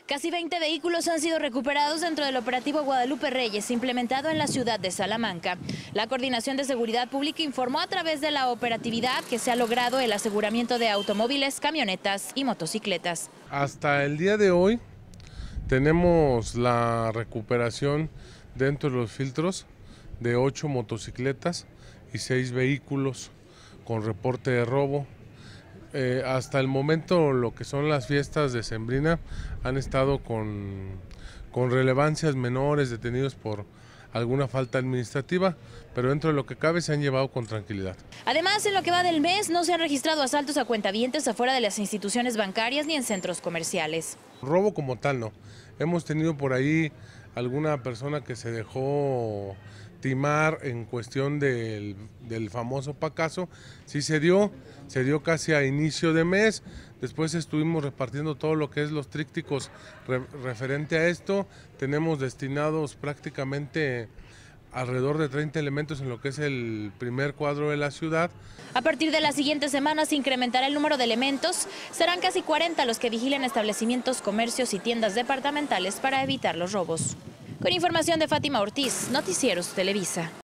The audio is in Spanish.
Casi 20 vehículos han sido recuperados dentro del operativo Guadalupe Reyes, implementado en la ciudad de Salamanca. La Coordinación de Seguridad Pública informó a través de la operatividad que se ha logrado el aseguramiento de automóviles, camionetas y motocicletas. Hasta el día de hoy tenemos la recuperación dentro de los filtros de 8 motocicletas y 6 vehículos con reporte de robo. Hasta el momento lo que son las fiestas de Sembrina han estado con relevancias menores, detenidos por alguna falta administrativa, pero dentro de lo que cabe se han llevado con tranquilidad. Además, en lo que va del mes no se han registrado asaltos a cuentavientes afuera de las instituciones bancarias ni en centros comerciales. Robo como tal no. Hemos tenido por ahí alguna persona que se dejó timar en cuestión del famoso pacaso. Sí se dio casi a inicio de mes. Después estuvimos repartiendo todo lo que es los trípticos referente a esto. Tenemos destinados prácticamente alrededor de 30 elementos en lo que es el primer cuadro de la ciudad. A partir de las siguientes semanas se incrementará el número de elementos. Serán casi 40 los que vigilen establecimientos, comercios y tiendas departamentales para evitar los robos. Con información de Fátima Ortiz, Noticieros Televisa.